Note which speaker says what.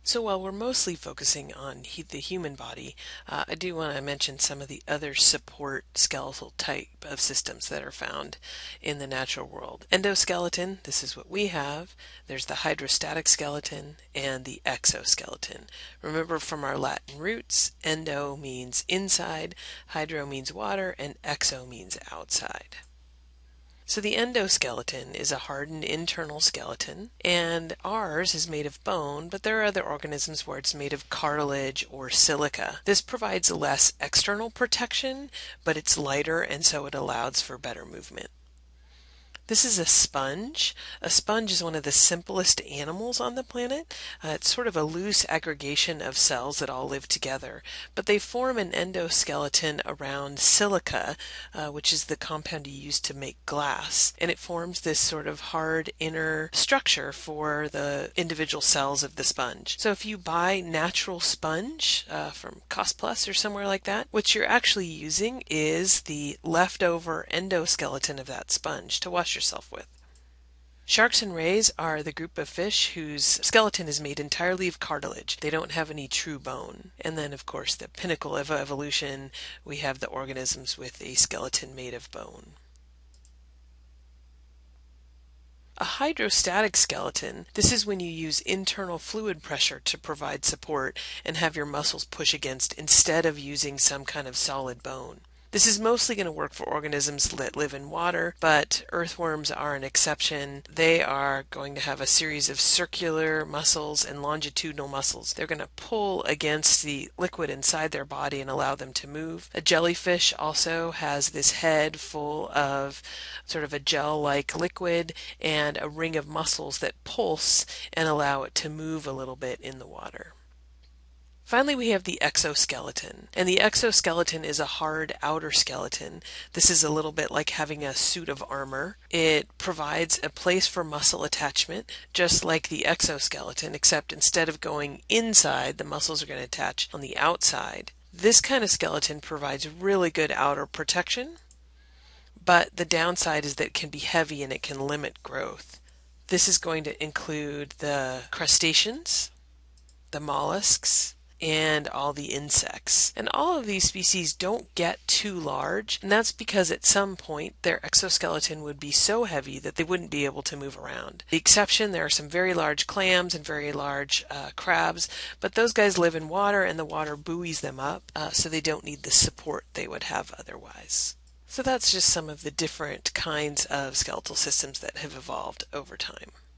Speaker 1: So while we're mostly focusing on the human body, I do want to mention some of the other support skeletal type of systems that are found in the natural world. Endoskeleton, this is what we have. There's the hydrostatic skeleton and the exoskeleton. Remember from our Latin roots, endo means inside, hydro means water, and exo means outside. So the endoskeleton is a hardened internal skeleton, and ours is made of bone, but there are other organisms where it's made of cartilage or silica. This provides less external protection, but it's lighter, and so it allows for better movement. This is a sponge. A sponge is one of the simplest animals on the planet. It's sort of a loose aggregation of cells that all live together, but they form an endoskeleton around silica, which is the compound you use to make glass, and it forms this sort of hard inner structure for the individual cells of the sponge. So if you buy natural sponge from Cost Plus or somewhere like that, what you're actually using is the leftover endoskeleton of that sponge to wash yourself with. Sharks and rays are the group of fish whose skeleton is made entirely of cartilage. They don't have any true bone. And then, of course, the pinnacle of evolution, we have the organisms with a skeleton made of bone. A hydrostatic skeleton, this is when you use internal fluid pressure to provide support and have your muscles push against instead of using some kind of solid bone. This is mostly going to work for organisms that live in water, but earthworms are an exception. They are going to have a series of circular muscles and longitudinal muscles. They're going to pull against the liquid inside their body and allow them to move. A jellyfish also has this head full of sort of a gel-like liquid and a ring of muscles that pulse and allow it to move a little bit in the water. Finally, we have the exoskeleton, and the exoskeleton is a hard outer skeleton. This is a little bit like having a suit of armor. It provides a place for muscle attachment, just like the exoskeleton, except instead of going inside, the muscles are going to attach on the outside. This kind of skeleton provides really good outer protection, but the downside is that it can be heavy and it can limit growth. This is going to include the crustaceans, the mollusks, and all the insects. And all of these species don't get too large, and that's because at some point their exoskeleton would be so heavy that they wouldn't be able to move around. The exception, there are some very large clams and very large crabs, but those guys live in water and the water buoys them up, so they don't need the support they would have otherwise. So that's just some of the different kinds of skeletal systems that have evolved over time.